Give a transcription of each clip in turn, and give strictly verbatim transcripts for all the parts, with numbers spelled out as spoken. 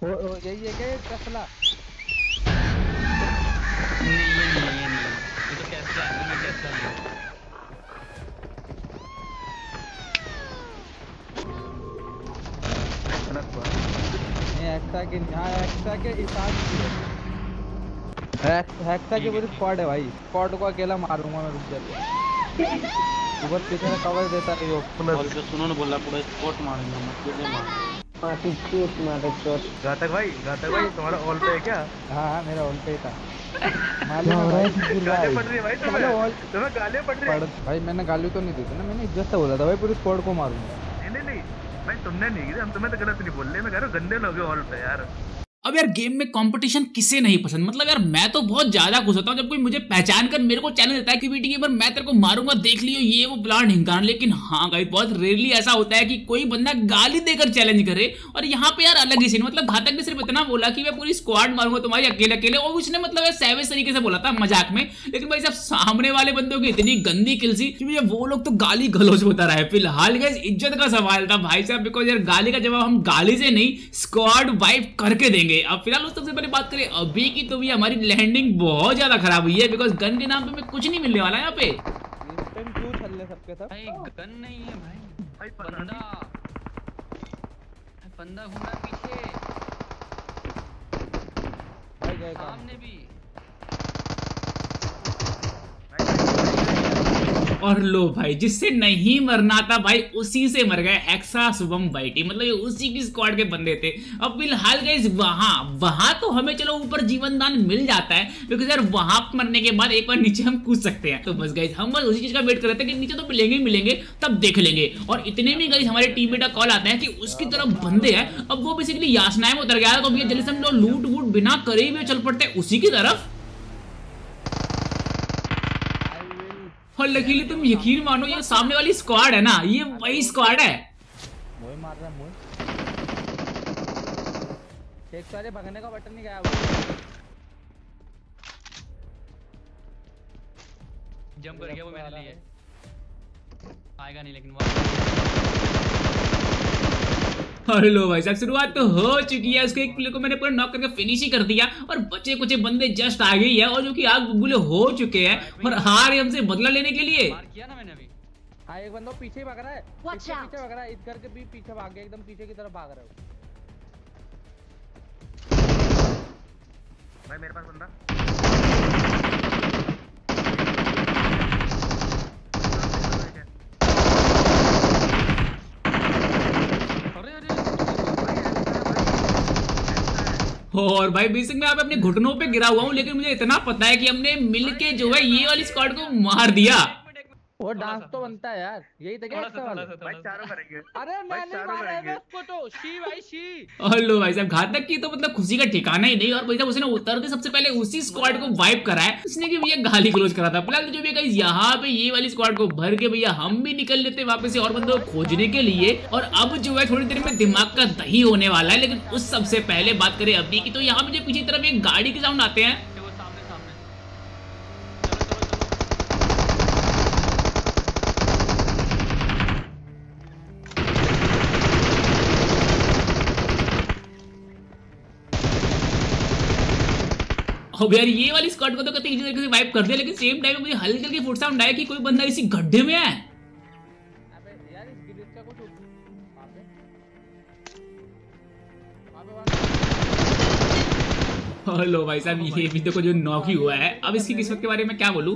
ओ, ओ, यही है क्या टेस्ला? नहीं ये नहीं है, ये नहीं है, ये तो टेस्ला है, मैंने टेस्ला लिया। हेक्सा के यहाँ हेक्सा के हिसाब से हेक्सा की पूरी स्क्वाड है भाई। स्क्वाड को अकेला मारूंगा मैं, रुक जाते ऊपर पीछे से कवर देता नहीं वो। और जो सुनो ने बोला पूरा स्पॉट मारूंगा, मत मुझे मार। माटी चोट मारे चोट। घातक भाई, घातक भाई तुम्हारा ऑल पे है क्या? हाँ हाँ मेरा ऑल पे ही था। मालूम है भाई, गाली पड़ रही है भाई तुम्हें, तुम्हें गाली पड़ रही है भाई। मैंने गाली तो नहीं दी थी ना, मैंने इज्जत से बोला था भाई पूरी स्क्वाड को मारूंगा। नहीं नहीं नहीं भाई, तुमने नहीं की, हम तुम्हें तो गलत नहीं बोल रहे, मैं कह रहा हूँ गंदे लोग हैं ऑल पे यार। अब यार गेम में कंपटीशन किसे नहीं पसंद, मतलब यार मैं तो बहुत ज्यादा खुश होता हूँ जब कोई मुझे पहचान कर मेरे को चैलेंज देता है कि बेटी के बार मैं तेरे को मारूंगा, देख लियो ये वो प्लान ढिंकान। लेकिन हाँ गाइस बहुत रेयरली ऐसा होता है कि कोई बंदा गाली देकर चैलेंज करे। और यहाँ पे यार अलग ही सीन, मतलब घातक ने सिर्फ इतना बोला कि मैं पूरी स्क्वाड मारूंगा तुम्हारी अकेले अकेले, और उसने मतलब सैवेज तरीके से बोला था मजाक में। लेकिन भाई साहब सामने वाले बंदों की इतनी गंदी किल सी कि मुझे वो लोग तो गाली गलौज होता रहा है। फिलहाल गाइस इज्जत का सवाल था भाई साहब, बिकॉज यार गाली का जवाब हम गाली से नहीं स्क्वाड वाइप करके देंगे। अब फिलहाल उस सबसे पहले बात करें अभी की, तो भी हमारी लैंडिंग बहुत ज्यादा खराब हुई है, बिकॉज गन के नाम पे हमें कुछ नहीं मिलने वाला है यहाँ पे। क्यों छल्ले सबके सब? भाई गन नहीं है भाई, भाई बंदा बंदा घूमा पीछे, भाई गए सामने भी। और लो भाई जिससे नहीं मरना था भाई उसी से मर गए हेक्सा शुभम वाइटी, मतलब ये उसी की स्क्वाड के बंदे थे। अब फिलहाल गाइस वहां वहां तो हमें चलो ऊपर जीवन दान मिल जाता है, बिकॉज यार वहां मरने के बाद एक बार नीचे हम कूद सकते हैं। तो बस गाइस हम बस उसी चीज का वेट कर रहे थे कि नीचे तो मिलेंगे ही मिलेंगे, तब देख लेंगे। और इतने में गाइस हमारे टीममेट का कॉल आता है कि उसकी तरफ बंदे हैं। अब वो बेसिकली यासनाएं में उतर गया, तो भैया जल्दी से हम लोग लूट वूट बिना करे हुए चल पड़ते उसी की तरफ। और लकीली तुम यकीन मानो ये सामने वाली स्क्वाड है ना, ये वही स्क्वाड है। मोए मार रहा है मोए। एक सारे भगने का बटन नहीं गया वो। जंप कर गया वो मेरे लिए, आएगा नहीं लेकिन वो। अरे लो भाई साहब शुरुआत तो हो चुकी है, उसको एक प्लेयर को मैंने पूरा नॉक करके फिनिश ही कर दिया, और बचे कुछ बंदे जस्ट आ गई है, और जो कि आग बबूले हो चुके हैं और हार रहे हमसे बदला लेने के लिए। मार किया ना मैंने अभी। हाँ एक बंदा पीछे ही भाग रहा है, पीछे पीछे भाग रहा है, इस घर के भी पीछे भाग गया, एकदम पीछे की तरफ भाग रहा है भाई मेरे पास बंदा। और भाई बेसिक में आप अपने घुटनों पे गिरा हुआ हूँ, लेकिन मुझे इतना पता है कि हमने मिलके जो है ये वाली स्क्वाड को मार दिया। वो डांस तो बनता है यार, यही तो क्या सवाल है। भाई चारों मरेंगे। अरे मैंने मारा है उसको तो, शी भाई शी। और लो भाई साहब घातक की तो मतलब खुशी का ठिकाना ही नहीं, और भाई साहब उसने उतरते सबसे पहले उसी स्क्वाड को वाइप करा है, उसने कि भैया गाली क्लोज करा था। फिलहाल जो भी गाइस यहाँ पे ये वाली स्क्वाड को भर के भैया हम भी निकल लेते वापस से और बंदों को खोजने के लिए। और अब जो है थोड़ी देर में दिमाग का दही होने वाला है, लेकिन उस सबसे पहले बात करें अभी की, तो यहाँ पे जो पीछे तरफ एक गाड़ी के साउंड आते हैं। अब यार ये वाली स्क्वाड को तो कहते इजी तरीके से वाइप कर दिया, लेकिन सेम टाइम में मुझे हल्की हल्की फुट साउंड आया कि कोई बंदा इसी गड्ढे में है। अबे यार इस गिलिच का कुछ वहां पे वहां पे और लो भाई साहब ये भी देखो जो नॉक ही हुआ है। अब इसकी किस्मत के बारे में क्या बोलूं,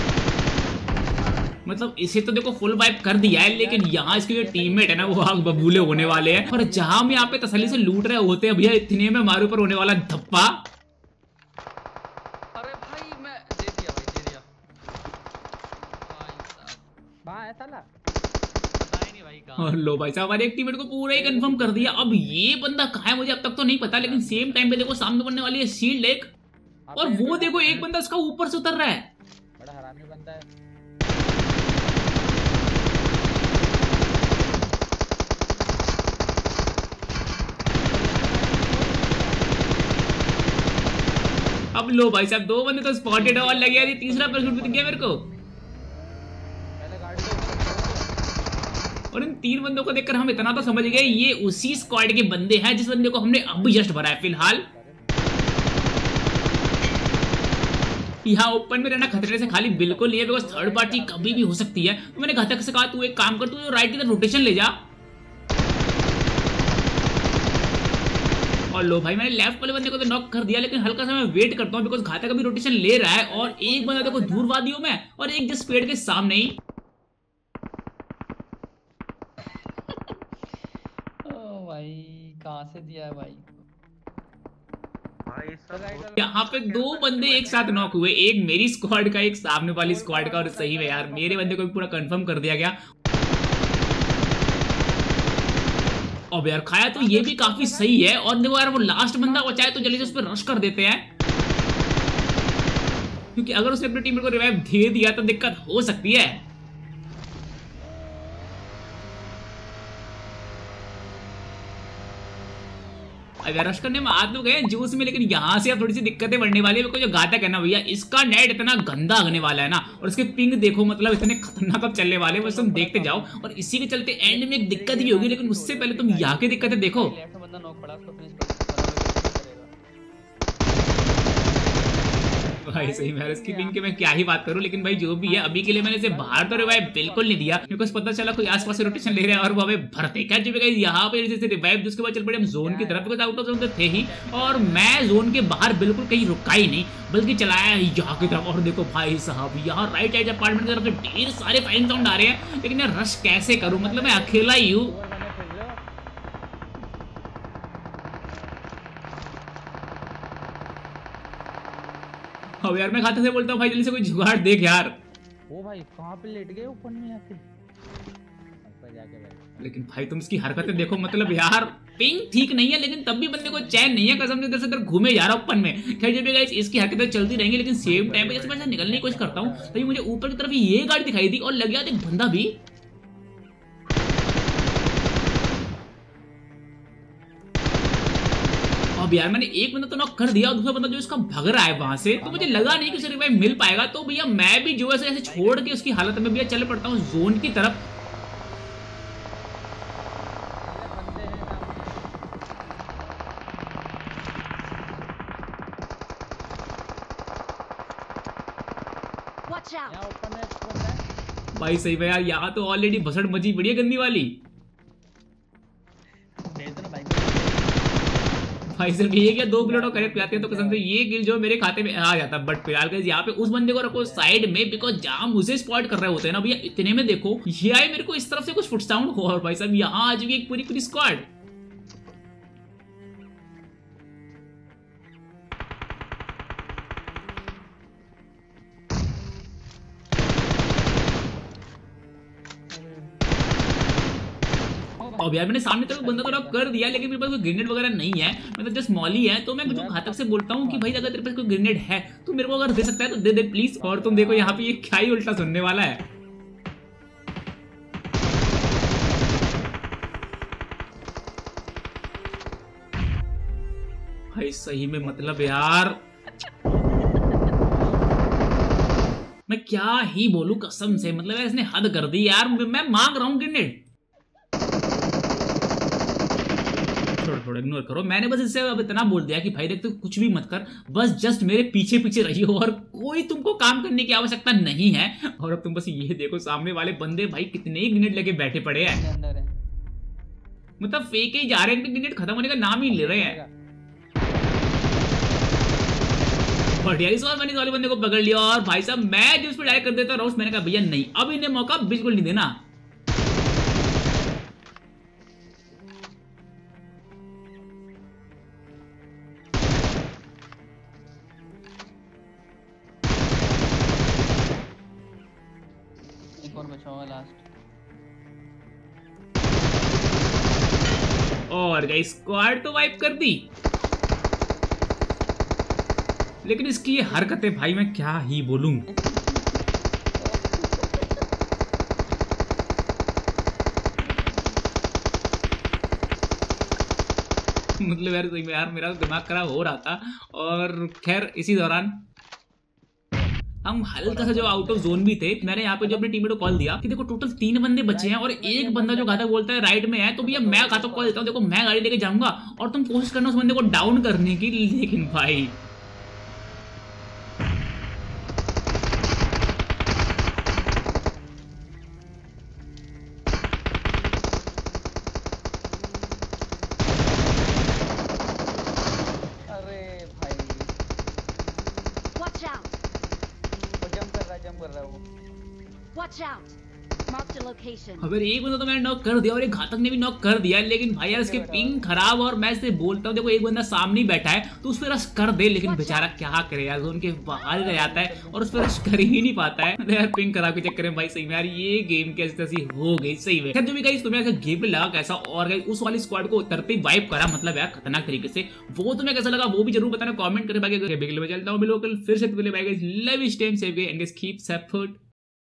मतलब इसे तो देखो फुल वाइप कर दिया है, लेकिन यहाँ इसके जो टीममेट है ना वो आग बबूले होने वाले हैं। और जहां हम यहाँ पे तसल्ली से लूट रहे होते हैं भैया, इतने में हमारे ऊपर होने वाला धप्पा। और लो भाई साहब हमारे एक टीममेट को पूरा ही कंफर्म कर दिया। अब ये बंदा कहाँ है मुझे अब तक तो नहीं पता, लेकिन सेम टाइम पे देखो सामने बनने वाली है शील्ड एक, और वो देखो एक बंदा उसका ऊपर से उतर रहा है। बड़ा हरामी बंदा है। अब लो भाई साहब दो बंदे तो स्पॉटेड और लगे यार, तीसरा पर्सन मिल गया मेरे को। और इन तीन बंदों को देखकर हम इतना तो समझ गए ये उसी स्क्वाड के बंदे हैं जिस बंदे को हमने अभी जस्ट भरा है। फिलहाल यहाँ ओपन में रहना खतरे से खाली बिल्कुल नहीं है, बिकॉज थर्ड पार्टी कभी भी हो सकती है। तो मैंने घातक से कहा तू एक काम कर, तू राइट की तरफ रोटेशन ले जा। और लो भाई मैंने लेफ्ट वाले बंदे को तो नॉक कर दिया, लेकिन हल्का सा मैं वेट करता हूँ बिकॉज घातक अभी रोटेशन ले रहा है। और एक बंदा देखो दूर वादियों में और एक जिस पेड़ के सामने ही। ओ भाई कहां से दिया है भाई? भाई सब यहाँ पे दो बंदे एक साथ नॉक हुए, एक मेरी स्क्वाड का एक सामने वाली स्क्वाड का। और सही में यार मेरे बंदे को भी पूरा कंफर्म कर दिया गया। अब यार खाया तो ये भी काफी सही है। और देखो यार वो लास्ट बंदा बचा है तो जल्दी से उस पर रश कर देते हैं, क्योंकि अगर उसने अपनी टीम को रिवाइव दे दिया तो दिक्कत हो सकती है। अब यार रश करने में आ तो गए जूस में, लेकिन यहाँ से अब थोड़ी सी दिक्कतें बढ़ने वाली है। जो घातक है ना भैया, इसका नेट इतना गंदा आगने वाला है ना, और उसके पिंग देखो मतलब इतने खतरनाक अब चलने वाले, बस तुम देखते जाओ। और इसी के चलते एंड में एक दिक्कत भी होगी, लेकिन उससे पहले तुम यहाँ की दिक्कतें देखो। लेफ्ट में बंदा नॉक पड़ा, उसको फिनिश करेगा। भाई सही में इसकी पिंग के मैं क्या ही बात करूं, लेकिन भाई जो भी है अभी के लिए मैंने इसे बाहर तो रिवाइव बिल्कुल नहीं दिया, क्योंकि पता चला कोई आसपास से रोटेशन ले रहे हैं और वो हमें भरते क्या जो यहाँ पे जैसे रिवाइव। जिसके बाद चल पड़े हम जोन की तरफ, बिकॉज आउट ऑफ जोन तो थे ही। और मैं जोन के बाहर बिल्कुल कहीं रुका ही नहीं, बल्कि चलाया यहाँ की तरफ। और देखो भाई साहब यहाँ राइट साइड अपार्टमेंट की तरफ से ढेर सारे फायरिंग साउंड आ रहे हैं, लेकिन यार रश कैसे करूं, मतलब मैं अकेला ही हूँ। अब यार मैं खाते से बोलता हूँ भाई जल्दी से कोई जुगाड़ देख यार। ओ भाई कहाँ पे लेट गए ऊपर में आके ऊपर जाके बैठ। लेकिन भाई तुम इसकी हरकतें देखो, मतलब यार पिंग ठीक नहीं है, लेकिन तब भी बंदे को चैन नहीं है, कसम से इधर से इधर घूमे जा रहा हूँ ओपन में। खैर जब भी गाइस इसकी हरकतें चलती रहेंगी, लेकिन सेम टाइम पे जैसे मैं निकलने की कोशिश करता हूँ तभी मुझे ऊपर की तरफ ये गाड़ी दिखाई दी और लग गया एक बंदा भी। अब यार मैंने एक बंदा तो नॉक कर दिया और दूसरा बंदा जो इसका भग रहा है वहां से, तो मुझे लगा नहीं कि उसे रिवाइव मिल पाएगा। तो भैया मैं भी जो ऐसे ऐसे छोड़ के उसकी हालत में भैया चल पड़ता हूँ जोन की तरफ। यहाँ ऊपर में एक बंदा है। भाई सही में यार यहाँ तो ऑलरेडी भसड़ मची पड़ी है गंदी वाली। भाई सिर्फ ये क्या दो किलो करेक्ट जाते हैं तो कसम से ये किल जो मेरे खाते में आ जाता। बट फिलहाल गाइस यहाँ पे उस बंदे को रखो साइड में, बिकॉज जहां मुझे स्पॉट कर रहे होते हैं ना भैया, इतने में देखो ये आए मेरे को इस तरफ से कुछ फुट साउंड हो। और भाई साहब यहाँ आज भी एक पूरी पूरी स्क्वाड। अब यार मैंने सामने तक बंदा तो नॉक कर दिया, लेकिन मेरे पास कोई ग्रेनेड वगैरह नहीं है, मतलब जस्ट मॉली है। तो मैं जो घातक से बोलता हूँ कि भाई अगर तेरे पास कोई ग्रेनेड है तो मेरे को अगर दे सकता है तो दे दे प्लीज। और तुम देखो यहाँ पे ये क्या ही उल्टा सुनने वाला है। भाई सही में मतलब यार मैं क्या ही बोलूं कसम से, मतलब यार इसने हद कर दी यार। मैं मांग रहा हूँ ग्रेनेड, थोड़ा इग्नोर करो। मैंने बस इससे अब इतना बोल दिया कि भाई देख तू कुछ भी मत कर, बस जस्ट मेरे पीछे पीछे रही हो और कोई तुमको काम करने की आवश्यकता नहीं है। और अब तुम बस ये देखो सामने वाले बंदे भाई कितने ही ग्रेनेड लेके बैठे पड़े हैं, अंदर है। मतलब फेंके ही जा रहे हैं, ग्रेनेड खत्म होने का नाम ही ले रहे हैं। बढ़िया इस बार मैंने इस वाले बंदे को पकड़ लिया और भाई साहब मैं जो उस पर डायरेक्ट कर देता हूँ, मैंने कहा भैया नहीं, अब इन्हें मौका बिल्कुल नहीं देना। और बचा हुआ लास्ट। और गाइस स्क्वाड तो वाइप कर दी, लेकिन इसकी ये हरकतें भाई मैं क्या ही बोलूं। मतलब यार सही में यार मेरा दिमाग खराब हो रहा था। और खैर इसी दौरान हम हल्का सा जो आउट ऑफ जोन भी थे, मैंने यहाँ पे जो अपने टीममेट को कॉल दिया कि देखो टोटल तीन बंदे बचे हैं और एक बंदा जो घातक बोलता है राइट में है, तो भैया मैं घातक कॉल देता हूँ, देखो मैं गाड़ी लेके जाऊंगा और तुम कोशिश करना उस बंदे को डाउन करने की। लेकिन भाई अरे भाई Watch out! वो जंप कर रहा है, जंप कर रहा है वो। Watch out! Marked a location. अबे एक बंदा तो मैंने नॉक कर दिया और एक घातक ने भी नॉक कर दिया, लेकिन भाई यार इसके पिंग खराब। और मैं इससे बोलता हूँ देखो एक बंदा सामने ही बैठा है तो उस पर रश कर दे, लेकिन बेचारा क्या करे यार, जोन के बाहर रह जाता है और उस पर रश कर ही नहीं पाता है। यार पिंग खराब के चक्कर में भाई सही में यार ये गेम कैसी तैसी हो गई सही में। खैर जो भी गाइस तुम्हें ऐसा गेम लगा कैसा, और गाइस उस वाली स्क्वाड को उतरते वाइप करा मतलब यार खतरनाक तरीके से, वो तुम्हें कैसा लगा वो भी जरूर बताना कमेंट करके। बाकी मैं चलता हूँ बिल्कुल फिर से, love you, stay safe, and keep support.